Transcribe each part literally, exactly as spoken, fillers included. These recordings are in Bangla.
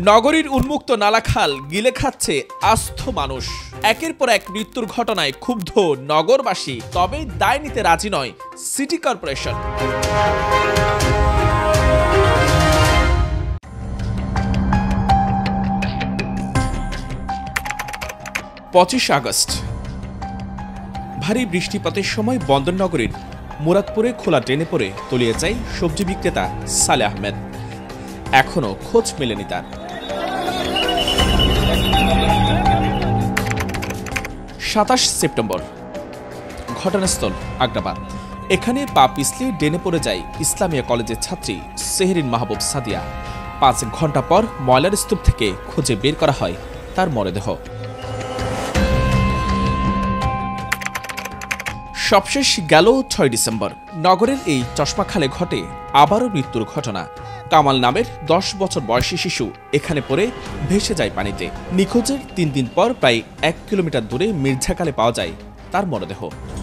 নগরীর উন্মুক্ত নালাখাল গিলে খাচ্ছে আস্ত মানুষ। একের পর এক মৃত্যুর ঘটনায় ক্ষুব্ধ নগরবাসী, তবে দায় নিতে রাজি নয় সিটি কর্পোরেশন। পঁচিশে আগস্ট ভারী বৃষ্টিপাতের সময় বন্দরনগরীর মুরাদপুরে খোলা ড্রেনে পড়ে তলিয়ে যায় সবজি বিক্রেতা সালেহ আহমেদ। এখনো খোঁজ মেলেনি তার। সাতাশ সেপ্টেম্বর ঘটনাস্থল আগ্রাবাদ। এখানে পা পিছলে ড্রেনে পড়ে যায় ইসলামিয়া কলেজের ছাত্রী সেহরিন মাহবুব সাদিয়া। পাঁচ ঘন্টা পর ময়লার স্তূপ থেকে খুঁজে বের করা হয় তার মরদেহ। সবশেষ গেল ছয় ডিসেম্বর নগরের এই চশমাখালে ঘটে আবারও মৃত্যুর ঘটনা। কামাল নামের দশ বছর বয়সী শিশু এখানে পড়ে ভেসে যায় পানিতে। নিখোঁজের তিন দিন পর প্রায় এক কিলোমিটার দূরে মির্জাখালে পাওয়া যায় তার মরদেহ।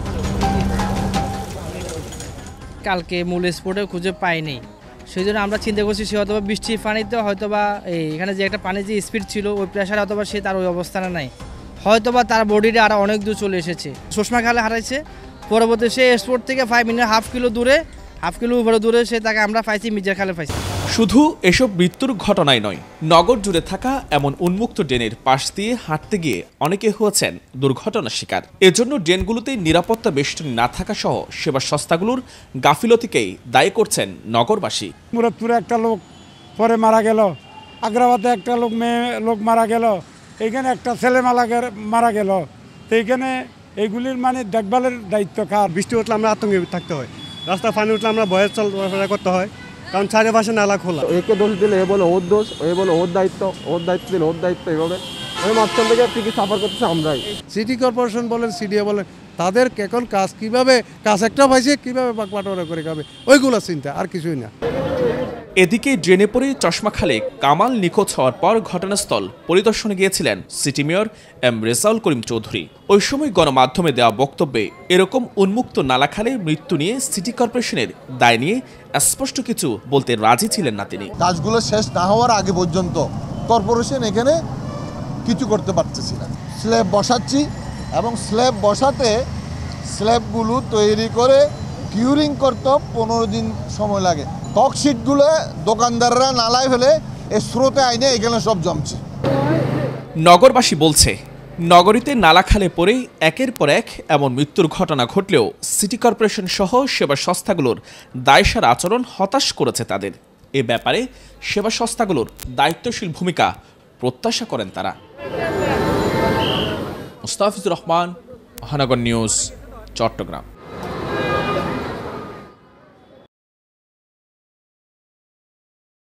কালকে মূল স্পটে খুঁজে পাইনি, সেই জন্য আমরা চিন্তা করছি সে হয়তো বৃষ্টির পানিতে হয়তোবা এখানে যে একটা পানির যে স্পিড ছিল ওই প্রেশার হয়তোবা সে তার ওই অবস্থানে নাই, হয়তোবা তার বডিটা আরো অনেক দূর চলে এসেছে। চশমাখালে হারাইছে, পরবর্তী সে স্পট থেকে ফাইভ মিনিট হাফ কিলো দূরে হাফ কিলো উপরে দূরে সে তাকে আমরা পাইছি মির্জাখালে পাইছি। শুধু এসব মৃত্যুর ঘটনাই নয়, নগর জুড়ে থাকা এমন উন্মুক্ত ড্রেনের পাশ দিয়ে হাঁটতে গিয়ে অনেকে হয়েছেন দুর্ঘটনার শিকার। এজন্য ড্রেনগুলোতে নিরাপত্তা বেষ্টনী না থাকা সহ সেবা সংস্থাগুলোর গাফিলতিকেই দায়ী করছেন নগরবাসী। মুরাদপুরে একটা লোক পরে মারা গেল, আগ্রাবাদে একটা লোক মেয়ে লোক মারা গেল, এইখানে একটা ছেলে মারা গেল। তো এইখানে এইগুলির মানে দেখভালের দায়িত্ব কার? বৃষ্টি উঠলে আমরা আতঙ্কে থাকতে হয়, রাস্তা পানি উঠলে আমরা ভয়ের চলাফেরা করতে হয়, কারণ চারিপাশে নালা খোলা। একে দোষ দিলে এ বলে ওর দোষ, এ বলে ওর দায়িত্ব, ওর দায়িত্ব দিলে ওর দায়িত্ব, এভাবে ওই মাঝখান থেকে টিকি সাফার করতেছে আমরাই। সিটি কর্পোরেশন বলেন, সিডিএ বলেন, তাদের এখন কাজ কিভাবে কাজ একটা পাইছে কিভাবে বাটবাটোয়ারা করে খাবে ওইগুলো চিন্তা, আর কিছুই না। এদিকে ড্রেনে পড়ে চশমাখালে কামাল নিখোঁজ হওয়ার পর ঘটনাস্থল পরিদর্শনে গিয়েছিলেন city mayor M Rezaul Karim Chowdhury. ওই সময় গণমাধ্যমে দেওয়া বক্তব্যে এরকম উন্মুক্ত নালাখালে মৃত্যু নিয়ে সিটি কর্পোরেশনের দায় নিয়ে স্পষ্ট কিছু বলতে রাজি ছিলেন না তিনি। কাজগুলো শেষ না হওয়ার আগে পর্যন্ত কর্পোরেশন এখানে কিছু করতে পারতেছি না। স্ল্যাব বসাচ্ছি এবং স্ল্যাব বসাতে স্ল্যাবগুলো তৈরি করে কিউরিং করতে পনেরো দিন সময় লাগে। ককশিটগুলো দোকানদাররা নালায় ফেলে এই স্রোতে আইনে এখানে সব জমছে। নগরবাসী বলছে, নগরীতে নালাখালে পড়ে একের পর এক এমন মৃত্যুর ঘটনা ঘটলেও সিটি কর্পোরেশন সহ সেবা সংস্থাগুলোর দায়সার আচরণ হতাশ করেছে তাদের। এ ব্যাপারে সেবা সংস্থাগুলোর দায়িত্বশীল ভূমিকা প্রত্যাশা করেন তারা। মুস্তাফিজুর রহমান, মহানগর নিউজ, চট্টগ্রাম।